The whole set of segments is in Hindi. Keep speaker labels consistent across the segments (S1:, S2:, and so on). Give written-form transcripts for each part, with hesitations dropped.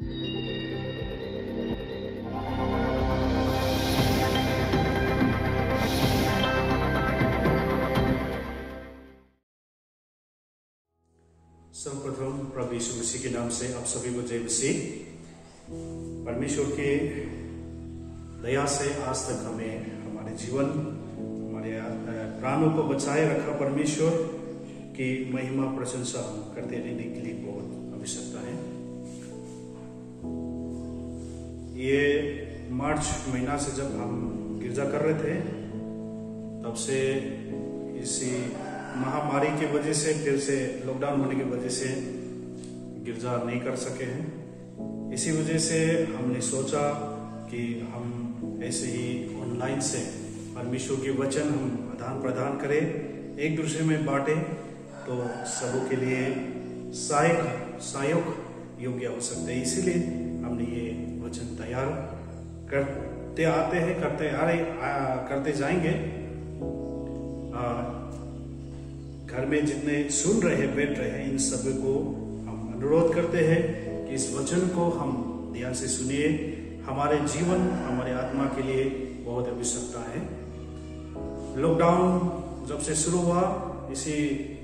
S1: सर्वप्रथम प्रभु यीशु मसीह के नाम से आप सभी को जय मसीह। परमेश्वर के दया से आज तक हमें हमारे जीवन, हमारे प्राणों को बचाए रखा। परमेश्वर की महिमा प्रशंसा हम करते रहने के लिए बहुत आवश्यकता है। ये मार्च महीना से जब हम गिरजा कर रहे थे, तब से इसी महामारी की वजह से, फिर से लॉकडाउन होने की वजह से गिरजा नहीं कर सके हैं। इसी वजह से हमने सोचा कि हम ऐसे ही ऑनलाइन से परमेश्वर के वचन हम आदान प्रदान करें, एक दूसरे में बांटें, तो सबों के लिए सहायक योग्य हो सकते हैं। इसीलिए हमने ये वचन तैयार करते आते हैं, करते जाएंगे। घर में जितने सुन रहे हैं, बैठ रहे हैं, इन सभी को हम अनुरोध करते हैं कि इस वचन को हम ध्यान से सुनिए। हमारे जीवन, हमारे आत्मा के लिए बहुत आवश्यकता है। लॉकडाउन जब से शुरू हुआ, इसी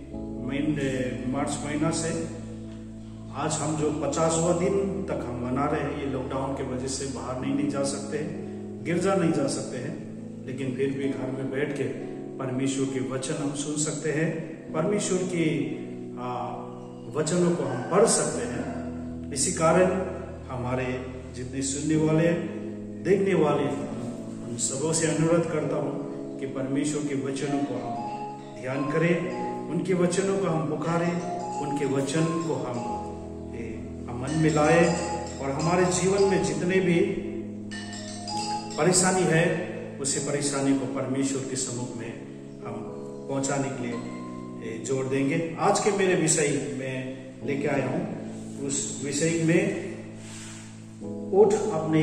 S1: मार्च महीना से आज हम जो 50वां दिन तक हम मना रहे हैं, ये लॉकडाउन की वजह से बाहर नहीं जा सकते, गिरजा नहीं जा सकते हैं, लेकिन फिर भी घर में बैठ के परमेश्वर के वचन हम सुन सकते हैं, परमेश्वर की वचनों को हम पढ़ सकते हैं। इसी कारण हमारे जितने सुनने वाले, देखने वाले, उन सबों से अनुरोध करता हूँ कि परमेश्वर के वचनों को हम ध्यान करें, उनके वचनों को हम पुकारें, उनके वचन को हम मन में लाए, और हमारे जीवन में जितने भी परेशानी है, उसी परेशानी को परमेश्वर के सम्मुख में हम पहुंचाने के लिए जोड़ देंगे। आज के मेरे विषय में लेके आया हूं, उस विषय में उठ अपने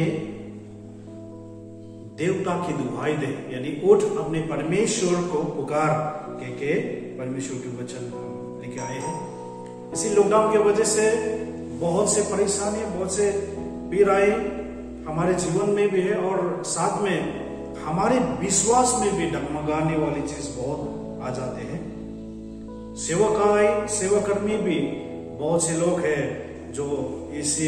S1: देवता की दुहाई दे, यानी उठ अपने परमेश्वर को पुकार के परमेश्वर के वचन लेके आए हैं। इसी लॉकडाउन की वजह से बहुत से परेशानी, बहुत से पीड़ाएं हमारे जीवन में भी है, और साथ में हमारे विश्वास में भी डगमगाने वाली चीज बहुत आ जाते हैं। सेवाकर्मी भी बहुत से लोग हैं जो इसी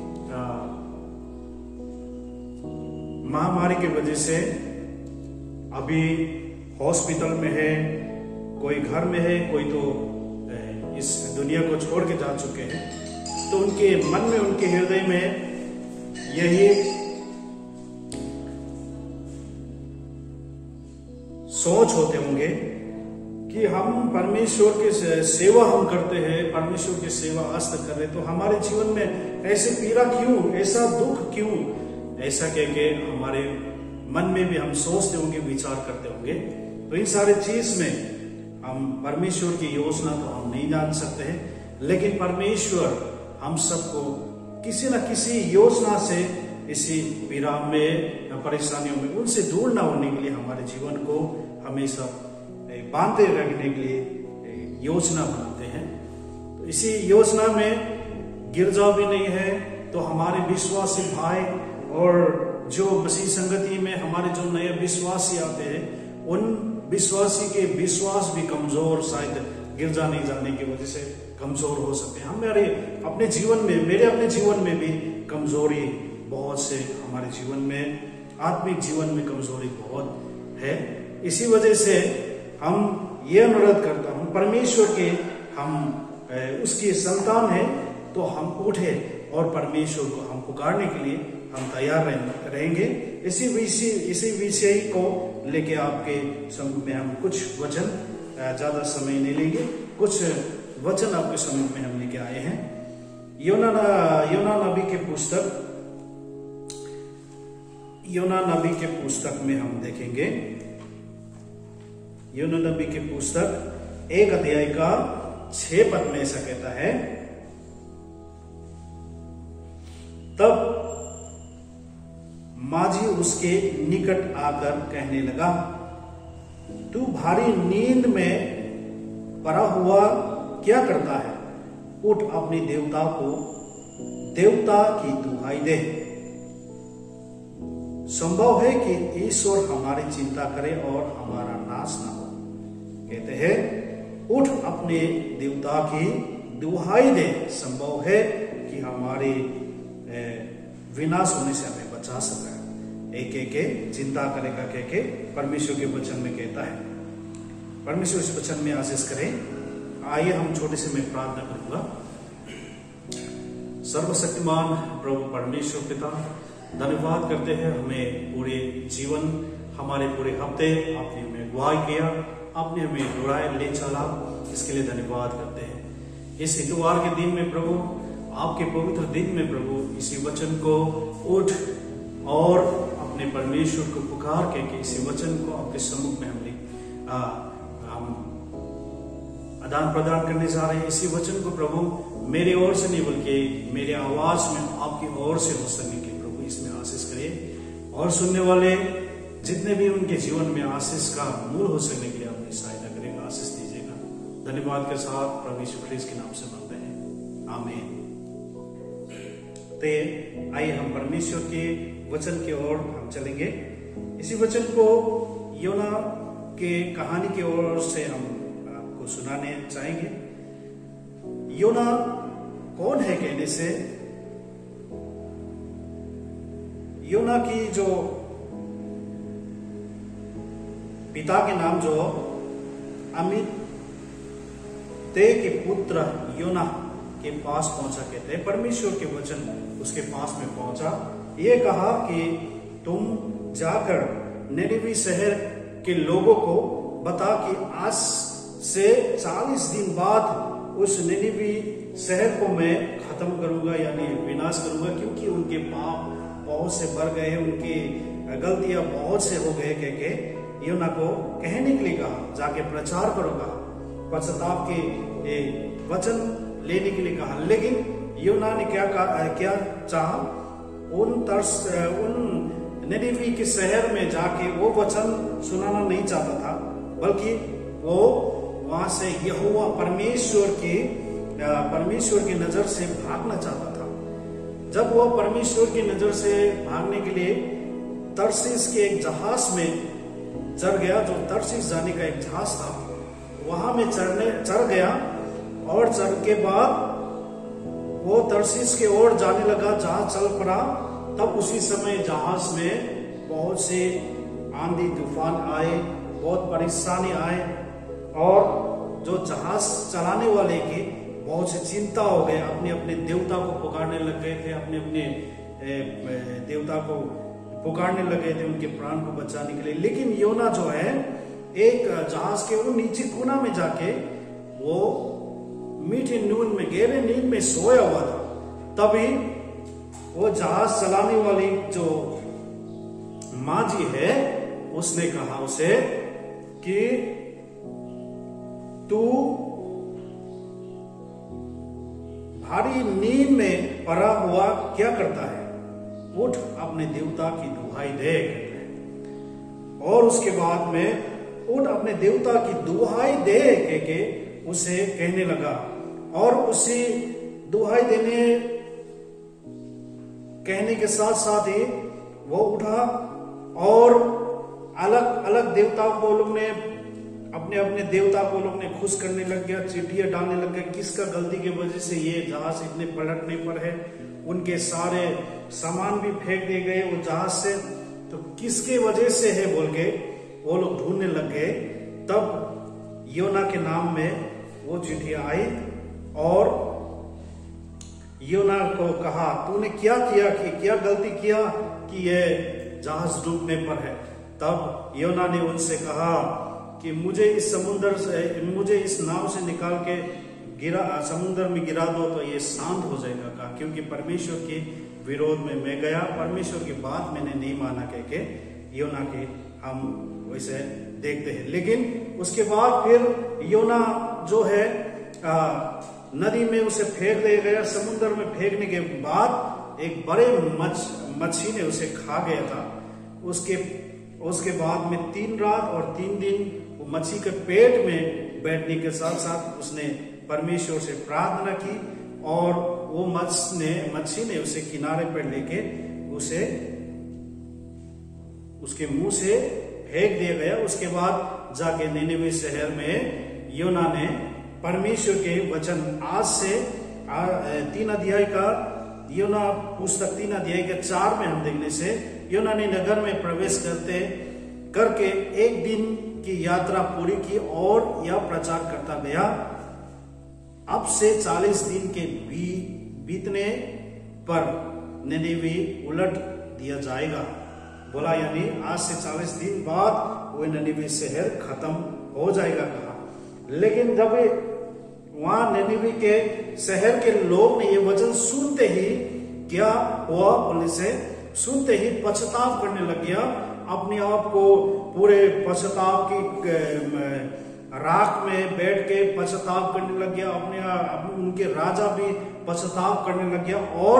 S1: महामारी की वजह से अभी हॉस्पिटल में है, कोई घर में है, कोई तो इस दुनिया को छोड़ के जा चुके हैं। तो उनके मन में, उनके हृदय में यही सोच होते होंगे कि हम परमेश्वर की सेवा हम करते हैं, परमेश्वर की सेवा आज तक कर रहे, तो हमारे जीवन में ऐसे पीड़ा क्यों, ऐसा दुख क्यों, ऐसा कह के हमारे मन में भी हम सोचते होंगे, विचार करते होंगे। तो इन सारे चीज में हम परमेश्वर की योजना तो हम नहीं जान सकते हैं, लेकिन परमेश्वर हम सबको किसी न किसी योजना से इसी पीड़ा में, परेशानियों में, उनसे दूर ना होने के लिए हमारे जीवन को हमेशा बांधते रखने के लिए योजना बनाते हैं। तो इसी योजना में गिरजा भी नहीं है, तो हमारे विश्वासी भाई और जो मसीह संगति में हमारे जो नए विश्वासी आते हैं, उन विश्वासी के विश्वास भी कमजोर, शायद गिरजा नहीं जाने की वजह से कमजोर हो सकते हैं। हमारे अपने जीवन में, मेरे अपने जीवन में भी कमजोरी बहुत से, हमारे जीवन में, आत्मिक जीवन में कमजोरी बहुत है। इसी वजह से हम ये अनुरोध करता हूं, परमेश्वर के हम उसकी संतान है, तो हम उठे और परमेश्वर को हम पुकारने के लिए हम तैयार रहेंगे। इसी विषय को लेके आपके सम्मुख में हम कुछ वचन, ज्यादा समय नहीं लेंगे, कुछ वचन आपके सम्मुख में हम लेके आए हैं। योना नबी के पुस्तक में हम देखेंगे। योना नबी के पुस्तक 1 अध्याय का 6 पद में ऐसा कहता है, तब माझी उसके निकट आकर कहने लगा, तू भारी नींद में पड़ा हुआ क्या करता है? उठ अपने देवता को देवता की दुहाई दे। संभव है कि ईश्वर हमारी चिंता करे और हमारा नाश ना हो। कहते हैं उठ अपने देवता की दुहाई दे। संभव है कि हमारे विनाश होने से हमें बचा सका। एक एक चिंता करेगा कह के परमेश्वर के वचन में कहता है। परमेश्वर इस वचन में आशीष करें। आइए हम छोटे से मैं प्रार्थना करूंगा। सर्वशक्तिमान प्रभु परमेश्वर पिता, धन्यवाद करते हैं हमें पूरे जीवन, हमारे पूरे हफ्ते आपने हमें अगुवाई किया, आपने हमें दुराए ले चला, इसके लिए धन्यवाद करते हैं। इस इतवार के दिन में प्रभु, आपके पवित्र दिन में प्रभु, इसी वचन को उठ और अपने परमेश्वर को पुकार के इसी वचन को आपके सम्मुख में हम आदान प्रदान करने जा रहे हैं। इसी वचन को प्रभु मेरे ओर से नहीं बल्कि मेरे आवाज में आपकी ओर से हो सके कि प्रभु इसमें आशीष करिए और सुनने वाले जितने भी उनके जीवन में आशीष का मूल हो सकने के लिए अपनी सहायता करेगा, आशीष दीजिएगा। धन्यवाद के साथ प्रभु यीशु ख्रीस्त के नाम से मांगते हैं, आमीन। तो आइए हम परमेश्वर के वचन की ओर हम चलेंगे। इसी वचन को योना के कहानी की ओर से हम आपको सुनाने चाहेंगे। योना कौन है कहने से, योना की जो पिता के नाम जो अमित्ते के पुत्र योना के पास पहुंचा, कहते हैं परमेश्वर के वचन उसके पास में पहुंचा। ये कहा कि तुम जाकर निनिवे शहर के लोगों को बता कि आज से 40 दिन बाद उस निनिवे शहर को मैं खत्म करूंगा, यानी विनाश करूंगा, क्योंकि उनके पाप बहुत से बढ़ गए, उनकी गलतियां बहुत से हो गए। कह के योना को कहने के लिए कहा, जाके प्रचार करूंगा, पश्चाताप के वचन लेने के लिए कहा। लेकिन योना ने क्या चाहा, उन निनिवे के शहर में जाके वो वचन सुनाना नहीं चाहता था, बल्कि वो वहां से यहोवा परमेश्वर की नजर से भागना चाहता था। जब वो परमेश्वर की नजर से भागने के लिए तरसीस के एक जहाज में चढ़ गया, जो तरसीस जाने का एक जहाज था, वहां में चढ़ गया और चढ़ के बाद वो तरसीस के ओर जाने लगा, जहाज चल पड़ा। तब उसी समय जहाज में बहुत से आंधी तूफान आए, बहुत परेशानी आए और जो जहाज चलाने वाले की बहुत से चिंता हो गए, अपने अपने देवता को पुकारने लग गए थे, अपने अपने देवता को पुकारने लगे थे उनके प्राण को बचाने के लिए। लेकिन योना जो है एक जहाज के वो नीचे कोना में जाके वो मीठी नींद में, गहरे नींद में सोया हुआ था। तभी वो जहाज चलाने वाली जो माँ जी है उसने कहा उसे कि तू भारी नींद में पड़ा हुआ क्या करता है, उठ अपने देवता की दुहाई दे। और उसके बाद में उठ अपने देवता की दुहाई दे के उसे कहने लगा। और उसी दुहाई कहने के साथ साथ ही वो उठा और अलग अलग देवताओं को लोग ने अपने अपने देवता को लोग ने खुश करने लग गया, चिट्ठियां डालने लग गया, किसका गलती की वजह से ये जहाज इतने पलटने पर है। उनके सारे सामान भी फेंक दिए गए वो जहाज से, तो किसके वजह से है बोल के वो लोग ढूंढने लग गए। तब योना के नाम में वो चिट्ठियां आई और योना को कहा, तूने क्या किया, कि क्या गलती किया कि ये जहाज डूबने पर है। तब योना ने उनसे कहा कि मुझे इस नाव से निकाल के समुद्र में गिरा दो तो ये शांत हो जाएगा का, क्योंकि परमेश्वर के विरोध में मैं गया, परमेश्वर की बात मैंने नहीं माना। कह के योना के हम वैसे देखते हैं। लेकिन उसके बाद फिर योना जो है नदी में उसे फेंक दिया गया। समुद्र में फेंकने के बाद एक बड़े मच्छी ने उसे खा गया था। उसके बाद में 3 रात और 3 दिन वो मच्छी के पेट में बैठने के साथ साथ उसने परमेश्वर से प्रार्थना की और वो मच्छी ने उसे किनारे पर लेके उसे उसके मुंह से फेंक दिया गया। उसके बाद जाके निनेवे शहर में योना ने परमेश्वर के वचन आज से 3 अध्याय का योना पुस्तक 3 अध्याय के 4 में हम देखने से योना ने नगर में प्रवेश करके 1 दिन की यात्रा पूरी की और यह प्रचार करता गया, अब से 40 दिन के बीतने पर निनेवे उलट दिया जाएगा। बोला यानी आज से 40 दिन बाद वो निनेवे शहर खत्म हो जाएगा कहा। लेकिन जब वहां निनेवे के शहर के लोग ने ये वचन सुनते ही क्या हुआ बोलने से सुनते ही पछताव करने लग गया, अपने आप को पूरे पछताव की राख में बैठ के पछताव करने लग गया, उनके राजा भी पछताव करने लग गया। और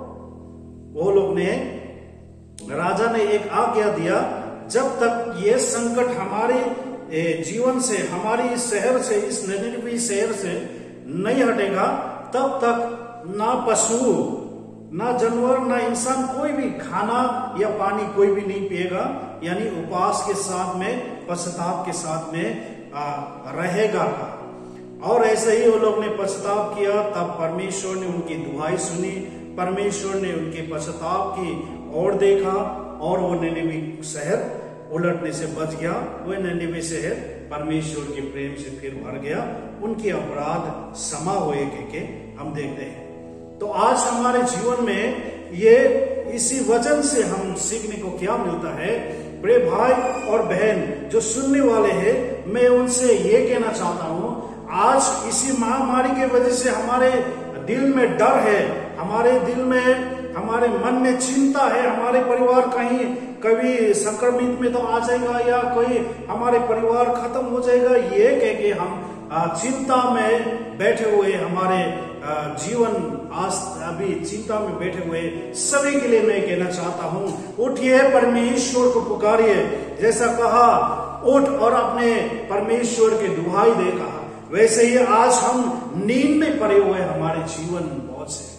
S1: वो लोग ने राजा ने एक आज्ञा दिया, जब तक ये संकट हमारे जीवन से, हमारी इस शहर से, इस निनेवे शहर से नहीं हटेगा, तब तक ना पशु, ना जानवर, ना इंसान कोई भी खाना या पानी कोई भी नहीं पिएगा। यानी उपवास के साथ में, पश्चाताप के साथ में रहेगा। और ऐसे ही वो लोग ने पश्चाताप किया, तब परमेश्वर ने उनकी दुहाई सुनी, परमेश्वर ने उनके पश्चाताप की ओर देखा और वो निनेवे शहर उलटने से बच गया। वो निनेवे शहर परमेश्वर के प्रेम से फिर भर गया, उनके अपराध क्षमा हुए के हम देखते हैं। तो आज हमारे जीवन में ये इसी वचन से हम सीखने को क्या मिलता है। प्रिय भाई और बहन जो सुनने वाले हैं, मैं उनसे ये कहना चाहता हूं, आज इसी महामारी के वजह से हमारे दिल में डर है, हमारे दिल में, हमारे मन में चिंता है, हमारे परिवार कभी संक्रमित में तो आ जाएगा या कोई हमारे परिवार खत्म हो जाएगा, ये कह के हम चिंता में बैठे हुए, हमारे जीवन आज अभी चिंता में बैठे हुए सभी के लिए मैं कहना चाहता हूं, उठिए, परमेश्वर को पुकारिए। जैसा कहा उठ और अपने परमेश्वर के दुहाई दे कहा, वैसे ही आज हम नींद में पड़े हुए, हमारे जीवन बहुत से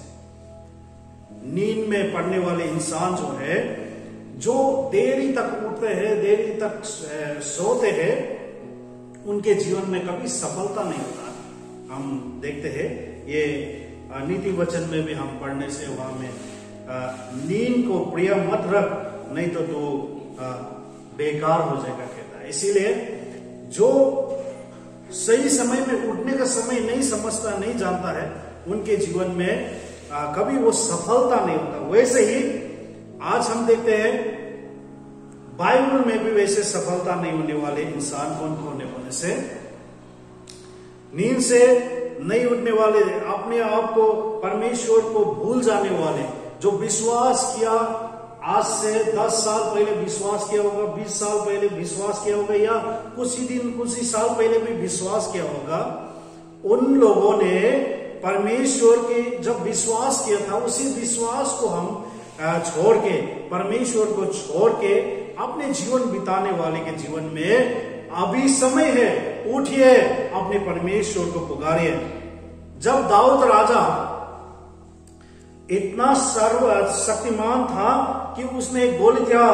S1: नींद में पड़ने वाले इंसान जो है, जो देरी तक उठते हैं, देरी तक सोते हैं, उनके जीवन में कभी सफलता नहीं होता। हम देखते हैं ये नीति वचन में भी हम पढ़ने से वहां में नींद को प्रिय मत रख, नहीं तो बेकार हो जाएगा कहता है। इसीलिए जो सही समय में उठने का समय नहीं समझता, नहीं जानता है, उनके जीवन में कभी वो सफलता नहीं होता। वैसे ही आज हम देखते हैं बाइबल में भी वैसे सफलता नहीं होने वाले इंसान कौन कौन है बोलने से, नींद से नहीं उठने वाले, अपने आप को, परमेश्वर को भूल जाने वाले, जो विश्वास किया आज से 10 साल पहले विश्वास किया होगा, 20 साल पहले विश्वास किया होगा, या कुछ ही साल पहले भी विश्वास किया होगा, उन लोगों ने परमेश्वर के जब विश्वास किया था, उसी विश्वास को हम छोड़ के, परमेश्वर को छोड़ के अपने जीवन बिताने वाले के जीवन में अभी समय है, उठिए, अपने परमेश्वर को पुकारिए। जब दाऊद राजा इतना सर्वशक्तिमान था कि उसने गोलियां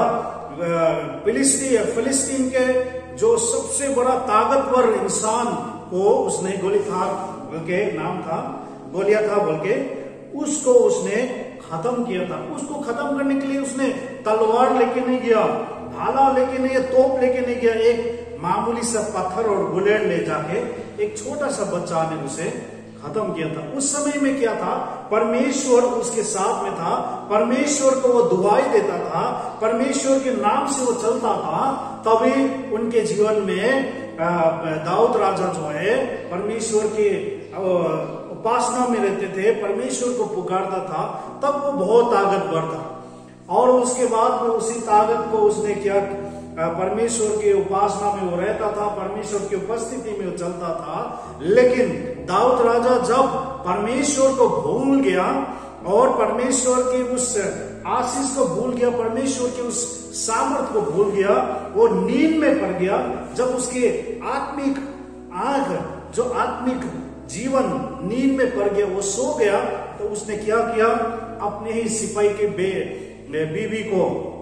S1: फिलिस्तीन के जो सबसे बड़ा ताकतवर इंसान को उसने गोलीबार बोल के नाम था, गोलिया था बोल के, उसको उसने खत्म किया था। उसको खत्म करने के लिए उसने तलवार लेके नहीं गया, भाला लेके नहीं, तोप लेके नहीं गया, एक मामूली सा पत्थर और बुलेट ले जाके एक छोटा सा बच्चा ने उसे खत्म किया था। उस समय में क्या था, परमेश्वर उसके साथ में था, परमेश्वर को वो दुआई देता था, परमेश्वर के नाम से वो चलता था, तभी उनके जीवन में दाऊद राजा जो है परमेश्वर के उपासना में रहते थे, परमेश्वर को पुकारता था, तब वो बहुत ताकतवर था। और उसके बाद में उसी ताकत को उसने क्या, परमेश्वर के उपासना में वो रहता था, परमेश्वर की उपस्थिति में वो चलता था। लेकिन दाऊद राजा जब परमेश्वर को भूल गया और परमेश्वर के उस आशीष को भूल गया, परमेश्वर के उस सामर्थ को भूल गया, वो नींद में पड़ गया। जब उसके आत्मिक आंख, जो आत्मिक जीवन नींद में पड़ गया, वो सो गया, तो उसने क्या किया, अपने ही सिपाही के बीवी को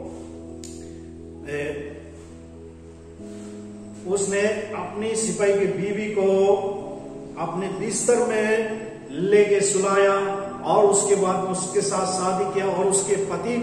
S1: उसने अपनी सिपाही की बीवी को अपने बिस्तर में लेके सुलाया और उसके बाद उसके साथ शादी किया और उसके पति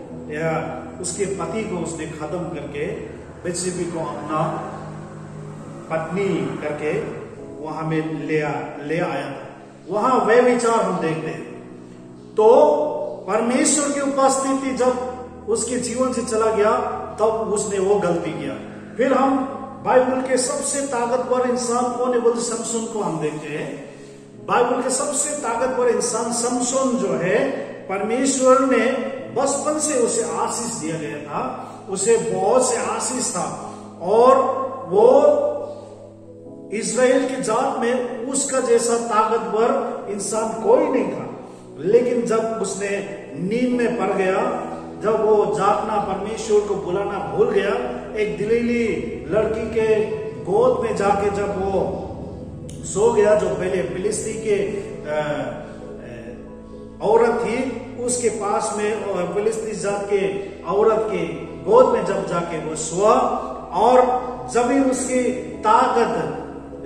S1: को उसने खत्म करके बेत्शेबा को अपना पत्नी करके वहां में ले आया था। वहां वह विचार हम देखते हैं। तो परमेश्वर की उपस्थिति जब उसके जीवन से चला गया तब उसने वो गलती किया। फिर हम बाइबल के सबसे ताकतवर इंसान कौन है बोलते, समसून को हम देखते हैं। बाइबल के सबसे ताकतवर इंसान समसून जो है, परमेश्वर ने बचपन से उसे आशीष दिया गया था, उसे बहुत से आशीष था और वो इस्राएल की जात में उसका जैसा ताकतवर इंसान कोई नहीं था। लेकिन जब उसने नींद में पड़ गया, जब वो जागना, परमेश्वर को बुलाना भूल गया, एक दिलीली लड़की के गोद में जाके जब वो सो गया, जो पहले फिलिस्ती के औरत थी, उसके पास में फिलिस्ती जात के औरत के गोद में जब जाके वो सोआ और जब ही उसकी ताकत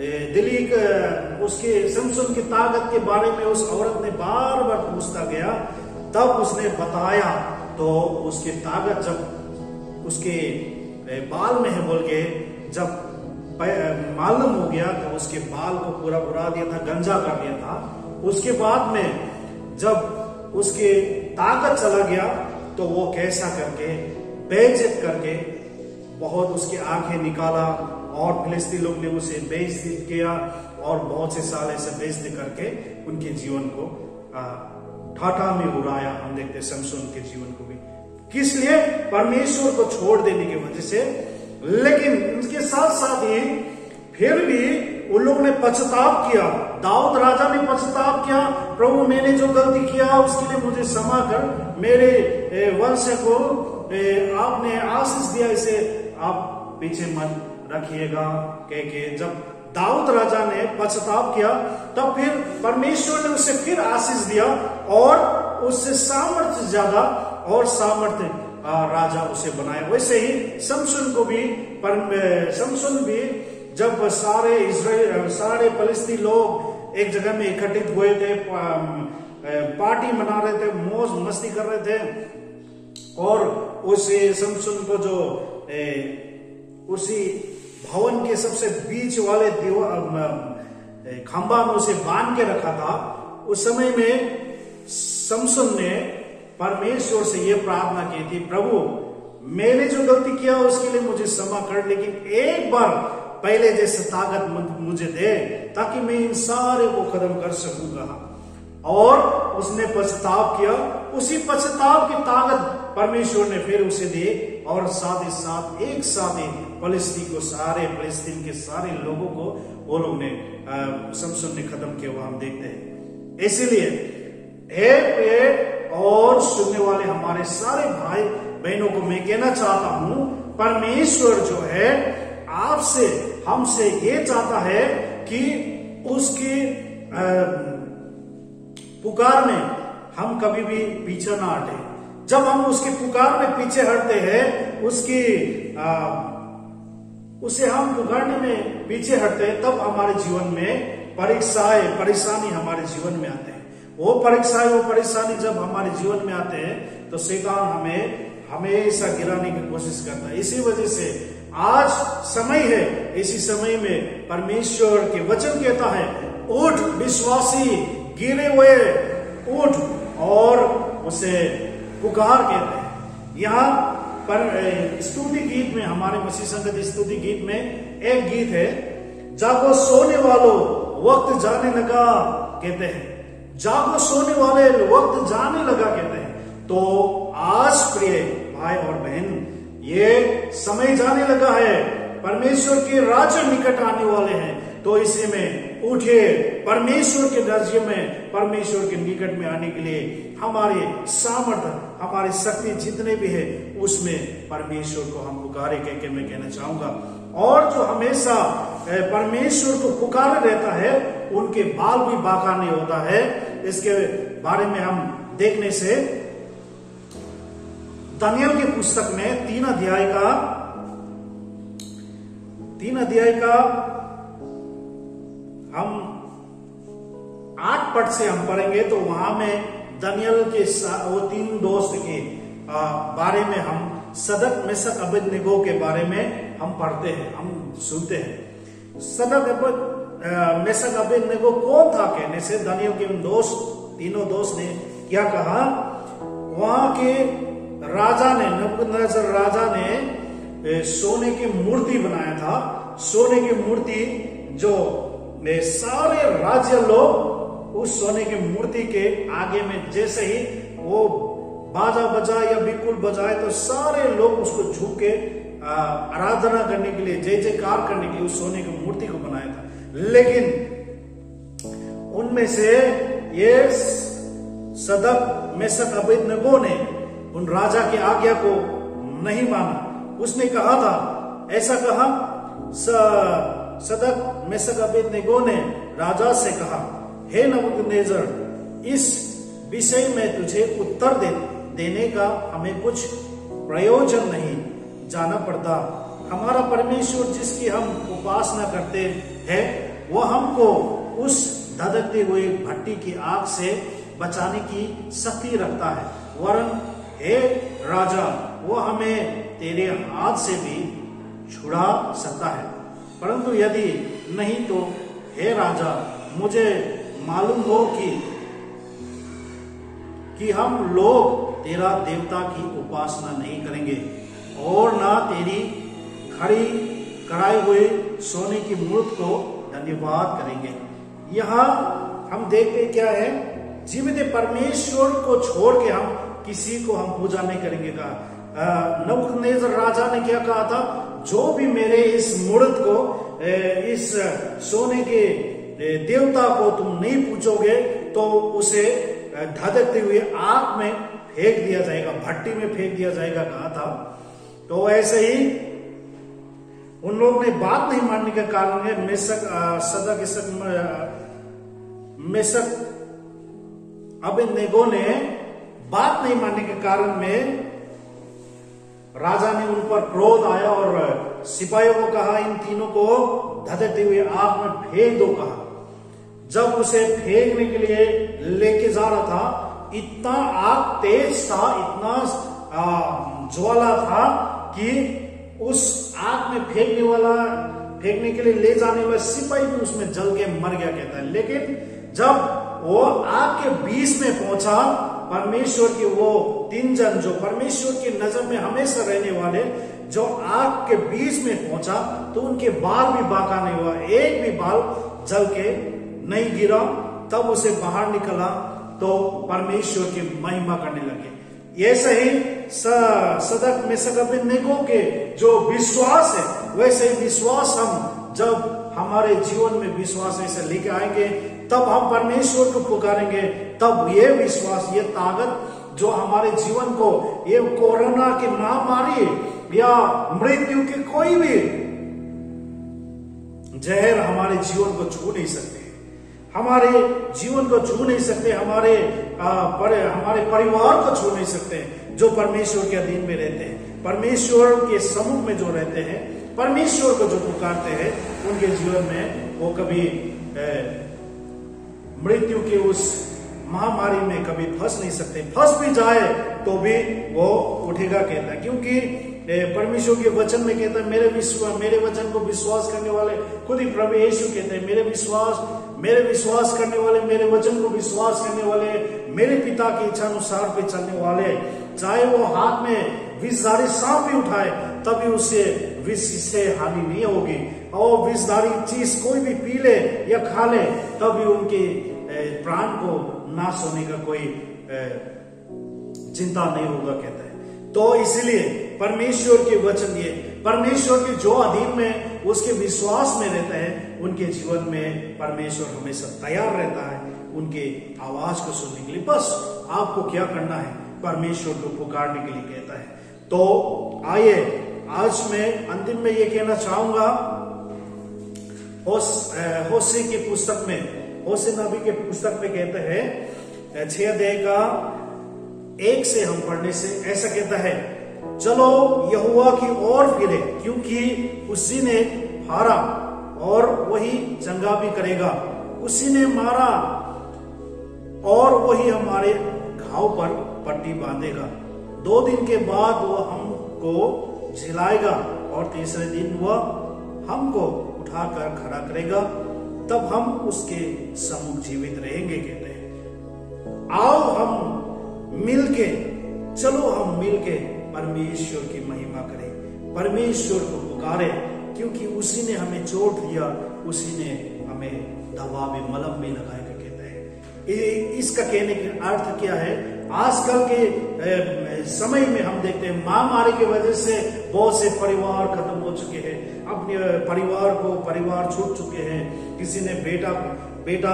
S1: उसके समसून की ताकत के बारे में उस औरत ने बार बार पूछता गया, तब उसने बताया। तो उसकी ताकत जब उसके बाल में है बोल के जब मालूम हो गया तो उसके बाल को पूरा उड़ा दिया था, गंजा कर दिया था। उसके बाद में जब उसके ताकत चला गया तो वो कैसा करके बेइज्जत करके बहुत उसकी आंखें निकाला और फिलिस्ती लोग ने उसे बेइज्जत किया और बहुत से साल ऐसे बेइज्जत करके उनके जीवन को ठाठा में उड़ाया। हम देखते समसून के जीवन को भी, किस लिए, परमेश्वर को छोड़ देने की वजह से। लेकिन उसके साथ साथ ही फिर भी उन लोगों ने पछताव किया। दाऊद राजा ने पछताव किया, प्रभु मैंने जो गलती किया उसके लिए मुझे क्षमा कर, मेरे वंश को आपने आशीष दिया, इसे आप पीछे मत रखिएगा कह के जब दाऊद राजा ने पछताव किया तब फिर परमेश्वर ने उसे फिर आशीष दिया और उससे सामर्थ्य ज्यादा और सामर्थ्य राजा उसे बनाया। वैसे ही समसून को भी, समसून भी जब सारे फिलिस्ती लोग एक जगह में इकट्ठित हुए थे, पार्टी मना रहे थे, मौज मस्ती कर रहे थे और उसे समसून को जो उसी भवन के सबसे बीच वाले खंबा में उसे बांध के रखा था, उस समय में समसून ने परमेश्वर से यह प्रार्थना की थी, प्रभु मैंने जो गलती किया उसके लिए मुझे क्षमा कर, लेकिन एक बार पहले जैसे ताकत मुझे दे ताकि मैं इन सारे को खत्म कर सकूंगा। और उसने पछताव किया, उसी पछताव की ताकत परमेश्वर ने फिर उसे दी और साथ ही साथ एक साथ ही फिलिस्तीन के सारे लोगों को वो लोग ने समसून ने खत्म किया, वो हम देखते हैं। इसीलिए और सुनने वाले हमारे सारे भाई बहनों को मैं कहना चाहता हूं, परमेश्वर जो है आपसे हमसे ये चाहता है कि उसकी पुकार में हम कभी भी पीछे ना हटे। जब हम उसकी पुकार में पीछे हटते हैं, उसे हम पुकारने में पीछे हटते हैं, तब हमारे जीवन में परेशानी हमारे जीवन में आते हैं। वो परेशानी जब हमारे जीवन में आते हैं तो शैतान हमें हमेशा गिराने की कोशिश करता है। इसी वजह से आज समय है, इसी समय में परमेश्वर के वचन कहता है, उठ विश्वासी, गिरे हुए उठ, और उसे पुकार कहते हैं। यहाँ पर स्तुति गीत में, हमारे मसीह संगत स्तुति गीत में एक गीत है, जागो सोने वालों वक्त जाने लगा कहते हैं, जागो सोने वाले वक्त जाने लगा कहते हैं। तो आज प्रिय भाई और बहन, ये समय जाने लगा है, परमेश्वर के राज्य निकट आने वाले हैं। तो इसी में उठिए, परमेश्वर के राज्य में, परमेश्वर के निकट में आने के लिए हमारे सामर्थ्य, हमारी शक्ति जितने भी है उसमें परमेश्वर को हम पुकारे कह के मैं कहना चाहूंगा। और जो हमेशा परमेश्वर को पुकारे रहता है उनके बाल भी बांका नहीं होता है। बारे में हम देखने से दानियल की पुस्तक में 3 अध्याय का हम 8 पद से हम पढ़ेंगे। तो वहां में दानियल के वो 3 दोस्त के बारे में हम सदक मेशक अबेदनेगो के बारे में हम पढ़ते हैं, हम सुनते हैं। सदक मेशक अबेदनेगो कौन था कहने से दानियल के तीनों दोस्त ने क्या कहा। वहां के राजा ने, नबूकदनेस्सर राजा ने सोने की मूर्ति बनाया था। सोने की मूर्ति जो सारे राज्य लोग उस सोने की मूर्ति के आगे में जैसे ही वो बाजा बजाए या बिल्कुल बजाए तो सारे लोग उसको झुक के आराधना करने के लिए, जय जयकार करने के लिए उस सोने की मूर्ति को बनाया था। लेकिन उनमें से ये सदक मेशक अबेदनेगो ने उन राजा की आज्ञा को नहीं माना। उसने कहा था, ऐसा कहा, सदक मेशक अबेदनेगो ने राजा से कहा, हे नबूकदनेस्सर, इस विषय में तुझे उत्तर देने का हमें कुछ प्रयोजन नहीं जाना पड़ता। हमारा परमेश्वर जिसकी हम उपासना करते हैं वह हमको उस धधकते हुए भट्टी की आग से बचाने की शक्ति रखता है। वरन हे राजा, वो हमें तेरे हाथ से भी छुड़ा सकता है। परंतु यदि नहीं तो हे राजा, मुझे मालूम हो कि हम लोग तेरा देवता की उपासना नहीं करेंगे और ना तेरी खड़ी कराई हुई सोने की मूर्ति को धन्यवाद करेंगे। यहाँ हम देखते क्या है, जीवित परमेश्वर को छोड़ के हम किसी को हम पूजा नहीं करेंगे कहा। नबूकदनेस्सर राजा ने क्या कहा था, जो भी मेरे इस मूर्ति को, इस सोने के देवता को तुम नहीं पूजोगे तो उसे धधकते हुए आग में फेंक दिया जाएगा, भट्टी में फेंक दिया जाएगा कहा था। तो ऐसे ही उन लोग ने बात नहीं मानने के कारण है मेशक अबेदनेगो ने बात नहीं मानने के कारण में राजा ने उन पर क्रोध आया और सिपाहियों को कहा, इन तीनों को धधकते हुए आग में फेंक दो कहा। जब उसे फेंकने के लिए लेके जा रहा था, इतना आग तेज था, इतना ज्वाला था कि उस आग में फेंकने के लिए ले जाने वाला सिपाही भी उसमें जल के मर गया कहता है। लेकिन जब वो आग के बीच में पहुंचा, परमेश्वर के वो 3 जन जो परमेश्वर की नजर में हमेशा रहने वाले, जो आग के बीच में पहुंचा तो उनके बाल भी बाका नहीं हुआ, एक भी बाल जल के नहीं गिरा। तब उसे बाहर निकला तो परमेश्वर की महिमा करने लगे। ऐसे ही सदक मेशक अबेदनेगो के जो विश्वास है, वैसे ही विश्वास हम जब हमारे जीवन में विश्वास ऐसे लेके आएंगे तब हम परमेश्वर को पुकारेंगे। तब ये विश्वास, ये ताकत जो हमारे जीवन को, ये कोरोना की महामारी या मृत्यु की कोई भी जहर हमारे जीवन को छू नहीं सकते, हमारे जीवन को छू नहीं सकते, हमारे परिवार को छू नहीं सकते जो परमेश्वर के अधीन में रहते हैं, परमेश्वर के सम्मुख में जो रहते हैं, परमेश्वर को जो पुकारते हैं, उनके जीवन में वो कभी मृत्यु के उस महामारी में कभी फंस नहीं सकते। फंस भी जाए तो भी वो उठेगा कहता है, क्योंकि परमेश्वर के वचन में कहता है, मेरे वचन को विश्वास करने वाले, खुद ही प्रभु यीशु कहते हैं, मेरे विश्वास करने वाले, मेरे वचन को विश्वास करने वाले, मेरे पिता की इच्छा अनुसार पे चलने वाले, चाहे वो हाथ में विषधारी सांप भी उठाए तभी उससे विष से हानि नहीं होगी, और विषधारी चीज कोई भी पी ले या खा ले तभी उनके प्राण को नाश होने का कोई चिंता नहीं होगा कहता है। तो इसलिए परमेश्वर के वचन, ये परमेश्वर के जो अधीन में उसके विश्वास में रहते हैं, उनके जीवन में परमेश्वर हमेशा तैयार रहता है उनके आवाज को सुनने के लिए। बस आपको क्या करना है, परमेश्वर को पुकारने के लिए कहता है। तो आइए आज मैं अंतिम में ये कहना चाहूंगा, होशे की पुस्तक में, होशे नबी के पुस्तक में कहते हैं 6 अध्याय का 1 से हम पढ़ने से ऐसा कहता है, चलो यहोवा की ओर फिरे, क्योंकि उसी ने हारा और वही चंगा भी करेगा, उसी ने मारा और वही हमारे घाव पर पट्टी बांधेगा। 2 दिन के बाद वह हमको झिलाएगा और तीसरे दिन वह हमको उठाकर खड़ा करेगा, तब हम उसके सम्मुख जीवित रहेंगे। कहते हैं आओ हम मिलके, चलो हम मिलके परमेश्वर की महिमा करें, परमेश्वर को पुकारे, क्योंकि उसी ने हमें चोट दिया, उसी ने हमें दवा में मलम भी लगाया। कहते हैं इसका कहने का अर्थ क्या है? आजकल के समय में हम देखते हैं महामारी की वजह से बहुत से परिवार खत्म हो चुके हैं, अपने परिवार छूट चुके हैं। किसी ने बेटा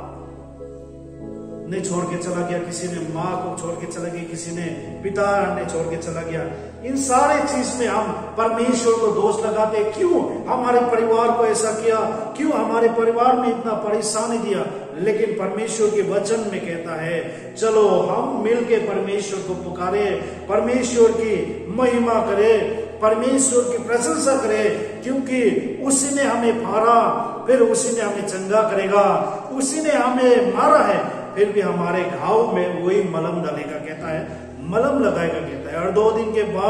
S1: ने छोड़ के चला गया, किसी ने माँ को छोड़ के चला गया, किसी ने पिता ने छोड़ के चला गया। इन सारे चीज में हम परमेश्वर को दोष लगाते, क्यों हमारे परिवार को ऐसा किया, क्यों हमारे परिवार में इतना परेशानी दिया। लेकिन परमेश्वर के वचन में कहता है, चलो हम मिलके परमेश्वर को पुकारे, परमेश्वर की महिमा करे, परमेश्वर की प्रशंसा करे, क्योंकि उसी ने हमें मारा, फिर उसी ने हमें चंगा करेगा, उसी ने हमें मारा है, फिर भी हमारे घाव में वही मलम डालेगा। कहता है मलम लगाएगा। कहता है और 2 दिन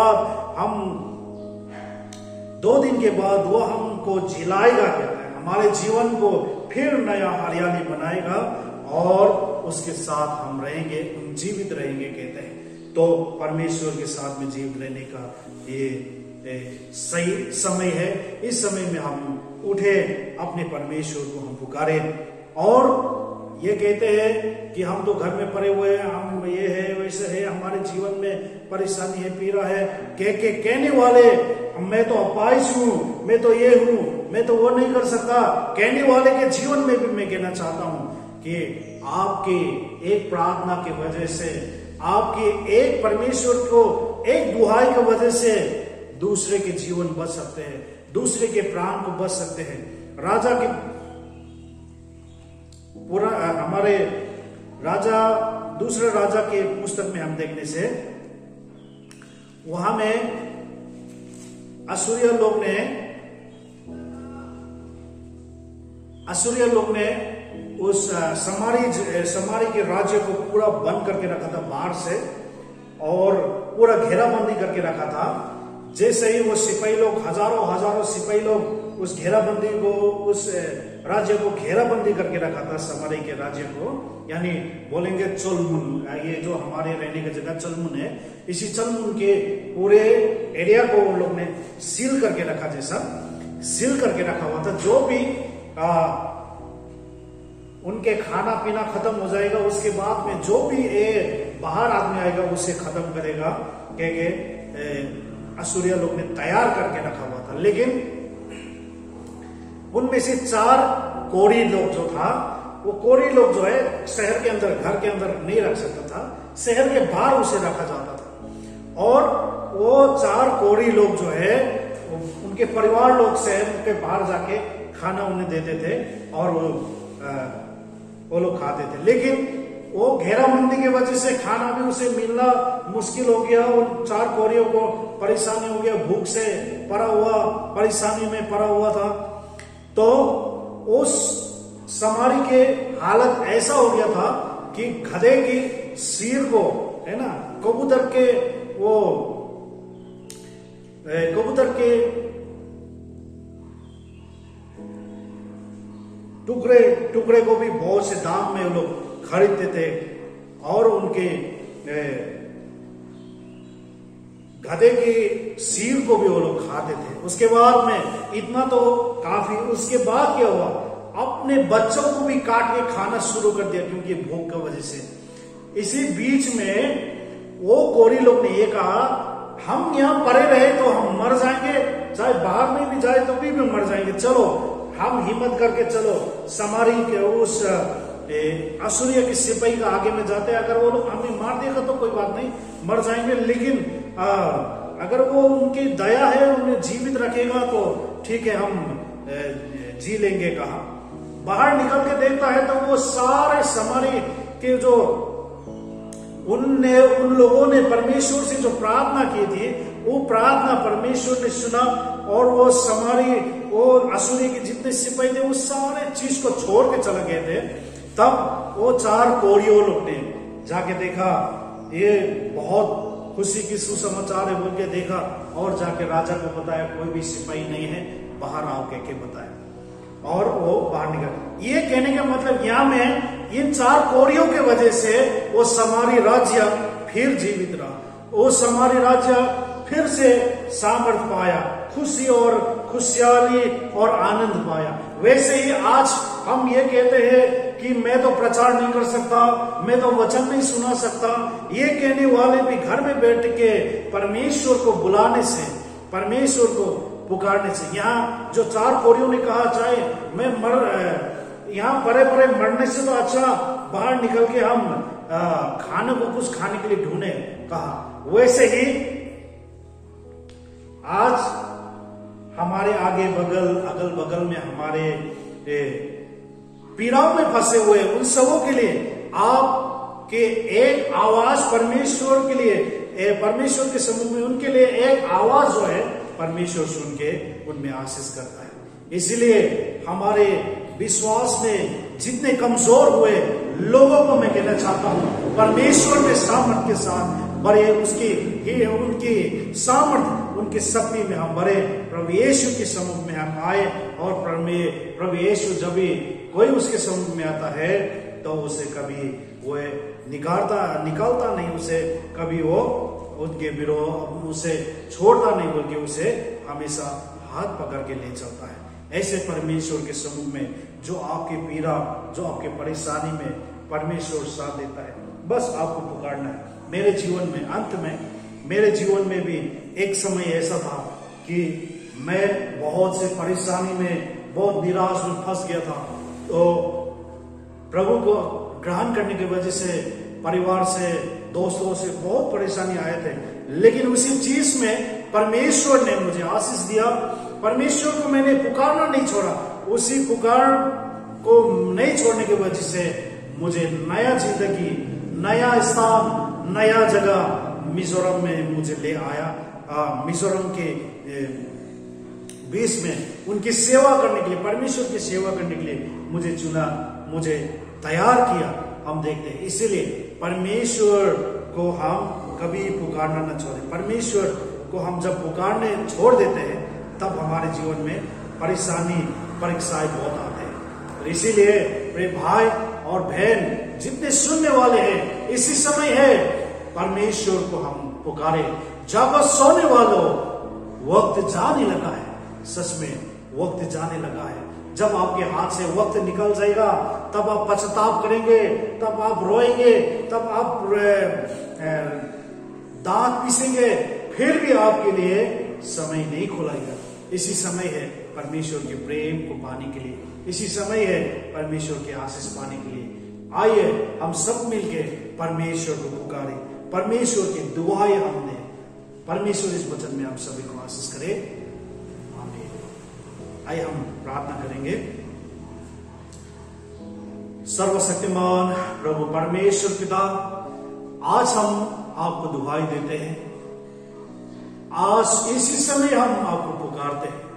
S1: के बाद वो हमको जिलाएगा। कहता है हमारे जीवन को फिर नया हरियाली बनाएगा और उसके साथ हम रहेंगे, हम जीवित रहेंगे। कहते हैं तो परमेश्वर के साथ में जीवित रहने का ये सही समय है। इस समय में हम उठे, अपने परमेश्वर को हम पुकारे। और ये कहते हैं कि हम तो घर में पड़े हुए हैं, हम ये है वैसे है, हमारे जीवन में परेशानी है, पीड़ा है, कहने वाले मैं तो अपाहिज हूँ, मैं तो ये हूँ, मैं तो वो नहीं कर सकता, कहने वाले के जीवन में भी मैं कहना चाहता हूँ कि आपके एक प्रार्थना की वजह से, आपके एक परमेश्वर को एक दुहाई की वजह से दूसरे के जीवन बच सकते हैं, दूसरे के प्राण को बच सकते हैं। हमारे दूसरे राजा के पुस्तक में हम देखने से वहां में असुरिया लोग ने उस समारी के राज्य को पूरा बंद करके रखा था बाहर से, और पूरा घेराबंदी करके रखा था। जैसे ही वो सिपाही लोग, हजारों सिपाही लोग उस घेराबंदी को, उस राज्य को घेराबंदी करके रखा था, समारी के राज्य को, यानी बोलेंगे चलमुन, ये जो हमारे रहने की जगह चलमुन है, इसी चलमुन के पूरे एरिया को उन लोग ने सील करके रखा, जैसा सील करके रखा हुआ था। जो भी उनके खाना पीना खत्म हो जाएगा, उसके बाद में जो भी बाहर आदमी आएगा उसे खत्म करेगा, कहेंगे असुरिया लोग ने तैयार करके रखा हुआ था। लेकिन उनमें से 4 कोरी लोग जो था, वो कोरी लोग जो है शहर के अंदर, घर के अंदर नहीं रख सकता था, शहर के बाहर उसे रखा जाता था। और वो 4 कोरी लोग जो है, उनके परिवार लोग शहर के बाहर जाके खाना उन्हें देते थे और वो लोग खाते थे। लेकिन वो घेराबंदी की वजह से खाना भी उसे मिलना मुश्किल हो गया। उन 4 कोरियों को परेशानी हो गया, भूख से परेशानी में पड़ा हुआ था। तो उस समारी के हालत ऐसा हो गया था कि गधे की सिर को, है ना, कबूतर के टुकड़े को भी बहुत से दाम में लोग खरीदते थे और उनके गधे की सिर को भी वो लोग खाते थे। उसके बाद में इतना तो काफी, उसके बाद क्या हुआ, अपने बच्चों को भी काट के खाना शुरू कर दिया, क्योंकि भूख की वजह से। इसी बीच में वो कोरी लोग ने ये कहा, हम यहाँ पड़े रहे तो हम मर जाएंगे, चाहे बाहर में भी जाए तो भी मर जाएंगे, चलो हम हिम्मत करके चलो समारी के उस असुरिया के सिपाही का आगे में जाते हैं। अगर वो लोग हमें मार देगा तो कोई बात नहीं, मर जाएंगे, लेकिन अगर वो उनकी दया है, उन्हें जीवित रखेगा तो ठीक है, हम जी लेंगे। कहा बाहर निकल के देखता है तो वो सारे समारी के जो उन लोगों ने परमेश्वर से जो प्रार्थना की थी, वो प्रार्थना परमेश्वर ने सुना और वो समारी और असुरी के जितने सिपाही थे वो सारे चीज को छोड़ के चले गए थे। तब वो 4 कोढ़ियों लोग ने जाके देखा, ये बहुत खुशी की सुसमाचार है बोल के देखा, और जाके राजा को बताया कोई भी सिपाही नहीं है, बाहर आओ के बताया, और वो बाहर निकल। ये कहने का मतलब यहाँ में इन 4 कोढ़ियों के वजह से वो समारी राज्य फिर जीवित रहा, वो समारी राज्य फिर से सामर्थ पाया, खुशी और खुशहाली और आनंद पाया। वैसे ही आज हम ये कहते हैं कि मैं तो प्रचार नहीं कर सकता, मैं तो वचन नहीं सुना सकता, ये कहने वाले भी घर में बैठ के परमेश्वर को बुलाने से, परमेश्वर को पुकारने से, यहाँ जो 4 कोढ़ियों ने कहा चाहे मैं यहाँ परे परे मरने से तो अच्छा बाहर निकल के हम खाने को कुछ खाने के लिए ढूंढे, कहा। वैसे ही आज हमारे आगे बगल अगल बगल में हमारे पीड़ाओं में फंसे हुए उन सबों के लिए आपके एक आवाज परमेश्वर के लिए, परमेश्वर के समूह में उनके लिए एक आवाज जो है परमेश्वर सुन के उनमें आशीष करता है। इसलिए हमारे विश्वास में जितने कमजोर हुए लोगों को मैं कहना चाहता हूं, परमेश्वर के सामर्थ के साथ बड़े, उनकी सामर्थ, उनकी शक्ति में हम बड़े, प्रभु यीशु के समूह में हम आए, और प्रभु यीशु जब भी कोई उसके समूह में आता है तो उसे कभी वो निकालता नहीं, उसे कभी वो उनके विरोध उसे छोड़ता नहीं, बल्कि उसे हमेशा हाथ पकड़ के ले चलता है। ऐसे परमेश्वर के समूह में जो आपकी पीड़ा, जो आपके परेशानी में परमेश्वर साथ देता है, बस आपको पुकारना है। मेरे जीवन में, अंत में मेरे जीवन में भी एक समय ऐसा था कि मैं बहुत से परेशानी में, बहुत निराश में फंस गया था। तो प्रभु को ग्रहण करने की वजह से परिवार से, दोस्तों से बहुत परेशानी आए थे, लेकिन उसी चीज में परमेश्वर ने मुझे आशीष दिया। परमेश्वर को मैंने पुकारना नहीं छोड़ा, उसी पुकार को नहीं छोड़ने की वजह से मुझे नया जिंदगी, नया स्थान, नया जगह मिजोरम में मुझे ले आया। मिजोरम के बीच में उनकी सेवा करने के लिए, परमेश्वर की सेवा करने के लिए मुझे चुना, मुझे तैयार किया। हम देखते हैं, इसीलिए परमेश्वर को हम कभी पुकारना न छोड़े। परमेश्वर को हम जब पुकारने छोड़ देते हैं तब हमारे जीवन में परेशानी, परीक्षाएं बहुत आते हैं। और इसीलिए मेरे भाई और बहन जितने सुनने वाले हैं, इसी समय है परमेश्वर को हम पुकारे। जब सोने वालों, वक्त जाने लगा है, सच में वक्त जाने लगा है। जब आपके हाथ से वक्त निकल जाएगा तब आप पछताव करेंगे, तब आप रोएंगे, तब आप दांत पीसेंगे, फिर भी आपके लिए समय नहीं खुलाएगा। इसी समय है परमेश्वर के प्रेम को पाने के लिए, इसी समय है परमेश्वर के आशीष पाने के लिए। आइए हम सब मिलके परमेश्वर को पुकारें, परमेश्वर की दुआएं हम दें। परमेश्वर इस वचन में आप सभी को आशीष करे। आमीन। आइए हम प्रार्थना करेंगे। सर्वशक्तिमान प्रभु परमेश्वर पिता, आज हम आपको दुहाई देते हैं, आज इसी समय हम आपको पुकारते हैं।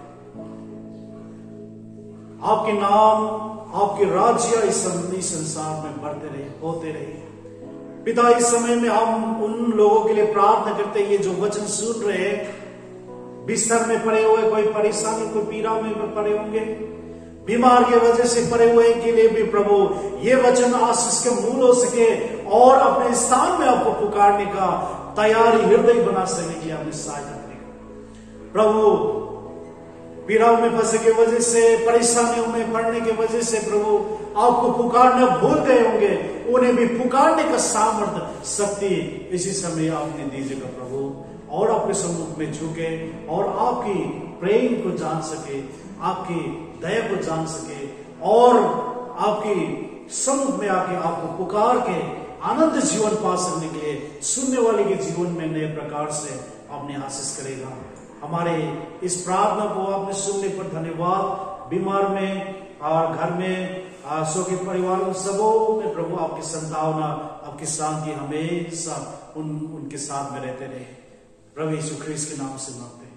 S1: आपके नाम, आपके राज्य इस संसार में बढ़ते रहे, होते रहे। पिता, इस समय में हम उन लोगों के लिए प्रार्थना करते हैं जो वचन सुन रहे हैं, बिस्तर में पड़े हुए, कोई परेशानी, कोई पीड़ा में पड़े होंगे, बीमार की वजह से पड़े हुए के लिए भी प्रभु ये वचन आशीष के मूल हो सके और अपने स्थान में आपको पुकारने का तैयारी हृदय बना सके कि हमें सहायता करें। प्रभु पीड़ाओं में फंसे की वजह से, परेशानियों में पड़ने की वजह से प्रभु आपको पुकारना भूल गए होंगे, उन्हें भी पुकारने का सामर्थ्य, शक्ति इसी समय आपने दीजिएगा प्रभु, और आपके सम्मुख में झुके और आपकी प्रेम को जान सके, आपकी दया को जान सके, और आपकी सम्मुख में आके आपको पुकार के आनंद जीवन पा सकने के लिए सुनने वाले के जीवन में नए प्रकार से आपने आशीष करेगा। हमारे इस प्रार्थना को आपने सुनने पर धन्यवाद। बीमार में और घर में सो के परिवार सबों में प्रभु आपकी संतावना, आपकी शांति हमेशा उनके साथ में रहते रहे। प्रभु यीशु ख्रीस्त के नाम से मांगते हैं।